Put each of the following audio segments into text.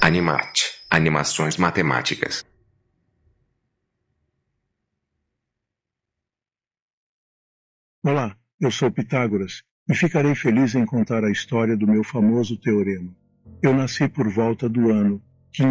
Animate, animações matemáticas. Olá, eu sou Pitágoras e ficarei feliz em contar a história do meu famoso teorema. Eu nasci por volta do ano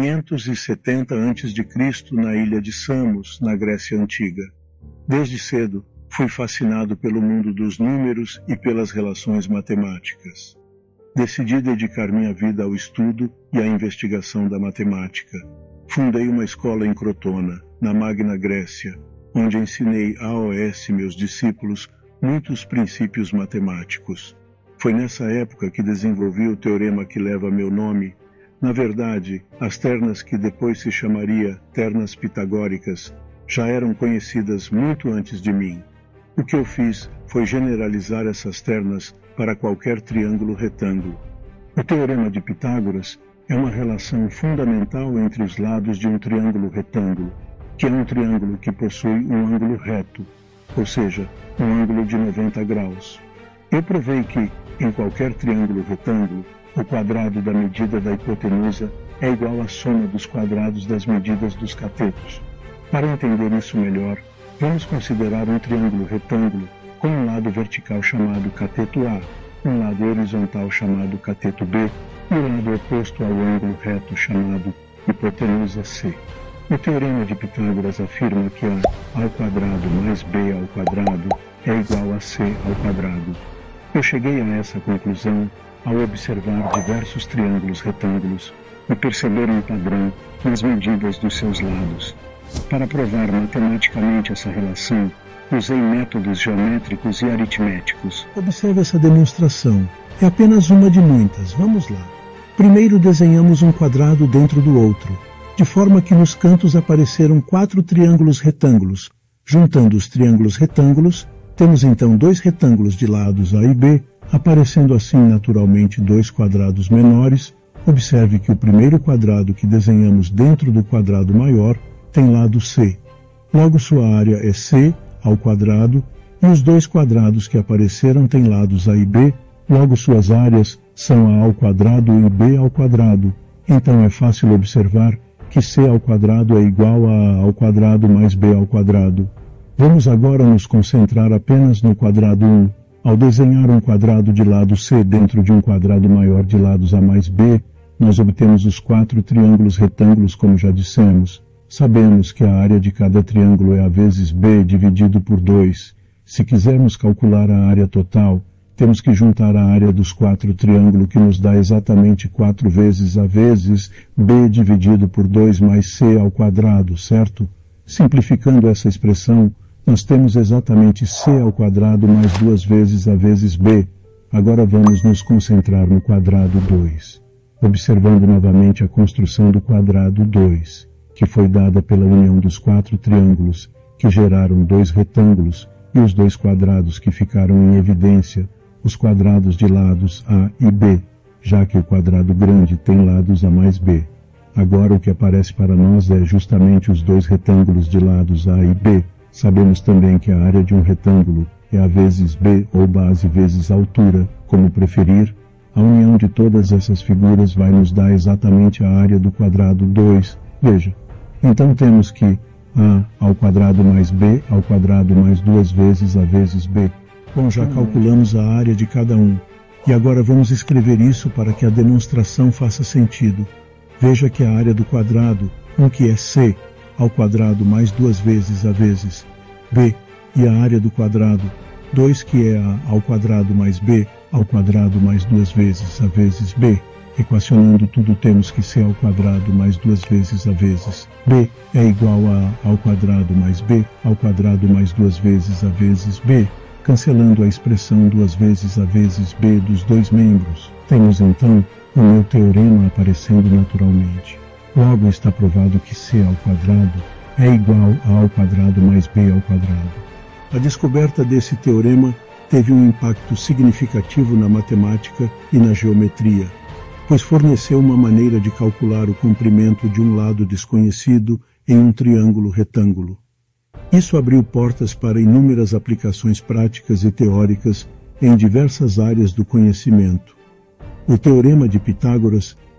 570 a.C. na ilha de Samos, na Grécia Antiga. Desde cedo, fui fascinado pelo mundo dos números e pelas relações matemáticas. Decidi dedicar minha vida ao estudo e à investigação da matemática. Fundei uma escola em Crotona, na Magna Grécia, onde ensinei a meus discípulos muitos princípios matemáticos. Foi nessa época que desenvolvi o teorema que leva meu nome. Na verdade, as ternas que depois se chamaria ternas pitagóricas já eram conhecidas muito antes de mim. O que eu fiz foi generalizar essas ternas para qualquer triângulo retângulo. O teorema de Pitágoras é uma relação fundamental entre os lados de um triângulo retângulo, que é um triângulo que possui um ângulo reto, ou seja, um ângulo de 90 graus. Eu provei que, em qualquer triângulo retângulo, o quadrado da medida da hipotenusa é igual à soma dos quadrados das medidas dos catetos. Para entender isso melhor, vamos considerar um triângulo retângulo com um lado vertical chamado cateto A, um lado horizontal chamado cateto B e o lado oposto ao ângulo reto chamado hipotenusa C. O teorema de Pitágoras afirma que A ao quadrado mais B ao quadrado é igual a C ao quadrado. Eu cheguei a essa conclusão ao observar diversos triângulos retângulos e perceber um padrão nas medidas dos seus lados. Para provar matematicamente essa relação, usei métodos geométricos e aritméticos. Observe essa demonstração. É apenas uma de muitas. Vamos lá. Primeiro desenhamos um quadrado dentro do outro, de forma que nos cantos apareceram 4 triângulos retângulos. Juntando os triângulos retângulos, temos então 2 retângulos de lados A e B, aparecendo assim naturalmente 2 quadrados menores. Observe que o primeiro quadrado que desenhamos dentro do quadrado maior tem lado C. Logo sua área é C ao quadrado e os 2 quadrados que apareceram têm lados A e B, logo suas áreas são A ao quadrado e B ao quadrado. Então é fácil observar que C ao quadrado é igual a A ao quadrado mais B ao quadrado. Vamos agora nos concentrar apenas no quadrado 1. Ao desenhar um quadrado de lado C dentro de um quadrado maior de lados A mais B, nós obtemos os 4 triângulos retângulos como já dissemos. Sabemos que a área de cada triângulo é A vezes B dividido por 2. Se quisermos calcular a área total, temos que juntar a área dos 4 triângulos, que nos dá exatamente 4 vezes A vezes B dividido por 2 mais C ao quadrado, certo? Simplificando essa expressão, nós temos exatamente C ao quadrado mais 2 vezes A vezes B. Agora vamos nos concentrar no quadrado 2, observando novamente a construção do quadrado 2. Que foi dada pela união dos 4 triângulos, que geraram 2 retângulos, e os 2 quadrados que ficaram em evidência, os quadrados de lados A e B, já que o quadrado grande tem lados A mais B. Agora o que aparece para nós é justamente os 2 retângulos de lados A e B. Sabemos também que a área de um retângulo é A vezes B ou base vezes altura, como preferir. A união de todas essas figuras vai nos dar exatamente a área do quadrado 2. Veja. Então temos que A ao quadrado mais B ao quadrado mais 2 vezes A vezes B. Bom, já calculamos a área de cada um. E agora vamos escrever isso para que a demonstração faça sentido. Veja que a área do quadrado, que é C, ao quadrado mais 2 vezes A vezes B, e a área do quadrado, 2 que é A ao quadrado mais B ao quadrado mais 2 vezes A vezes B. Equacionando tudo, temos que C ao quadrado mais 2 vezes A vezes B é igual a A ao quadrado mais B ao quadrado mais 2 vezes A vezes B, cancelando a expressão 2 vezes A vezes B dos 2 membros. Temos então o meu teorema aparecendo naturalmente. Logo está provado que C ao quadrado é igual a A ao quadrado mais B ao quadrado. A descoberta desse teorema teve um impacto significativo na matemática e na geometria, pois forneceu uma maneira de calcular o comprimento de um lado desconhecido em um triângulo retângulo. Isso abriu portas para inúmeras aplicações práticas e teóricas em diversas áreas do conhecimento. O teorema de Pitágoras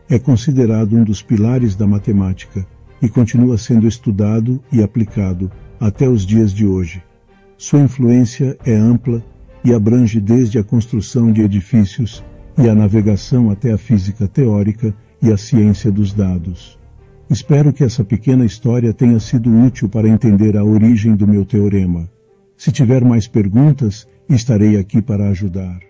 é considerado um dos pilares da matemática e continua sendo estudado e aplicado até os dias de hoje. Sua influência é ampla e abrange desde a construção de edifícios e a navegação até a física teórica e a ciência dos dados. Espero que essa pequena história tenha sido útil para entender a origem do meu teorema. Se tiver mais perguntas, estarei aqui para ajudar.